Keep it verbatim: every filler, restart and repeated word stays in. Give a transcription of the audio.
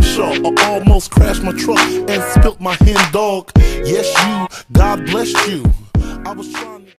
Crenshaw. I almost crashed my truck and spilt my hen dog. Yes, you, God bless you. I was trying